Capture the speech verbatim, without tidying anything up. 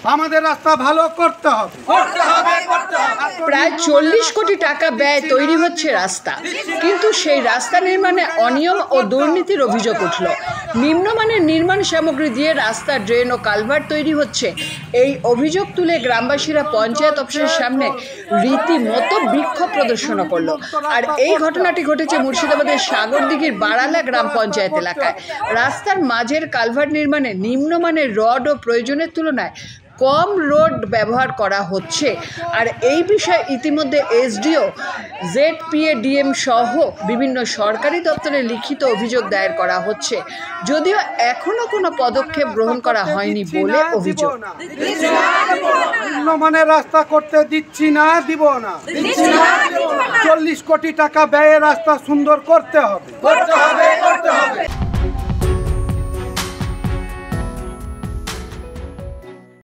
আমাদের রাস্তা ভালো করতে হবে। প্রায় চল্লিশ কোটি টাকা ব্যয় তৈরি হচ্ছে রাস্তা, কিন্তু সেই রাস্তা নির্মাণে অনিয়ম ও দুর্নীতির অভিযোগ উঠল। নিম্নমানের নির্মাণ সামগ্রী দিয়ে রাস্তা, ড্রেন ও কালভার্ট তৈরি হচ্ছে। এই অভিযোগ তুলে গ্রামবাসীরা পঞ্চায়েত অফিসের সামনে রীতিমতো বিক্ষোভ প্রদর্শন করল। আর এই ঘটনাটি ঘটেছে মুর্শিদাবাদের সাগরদিঘির বারালা গ্রাম পঞ্চায়েত এলাকায়। রাস্তার মাঝের কালভার্ট নির্মাণে নিম্নমানের রড ও প্রয়োজনের তুলনায় কম রোড ব্যবহার করা হচ্ছে। আর এই বিষয়ে ইতিমধ্যে এসডিও, জেডপিএ, ডিএম সহ বিভিন্ন সরকারি দপ্তরে লিখিত অভিযোগ দায়ের করা হচ্ছে, যদিও এখনো কোনো পদক্ষেপ গ্রহণ করা হয়নি বলে অভিযোগ। নিম্নমানের রাস্তা করতে দিচ্ছি না, দিব না। চল্লিশ কোটি টাকা ব্যয়ে রাস্তা সুন্দর করতে হবে, করতে হবে, করতে হবে।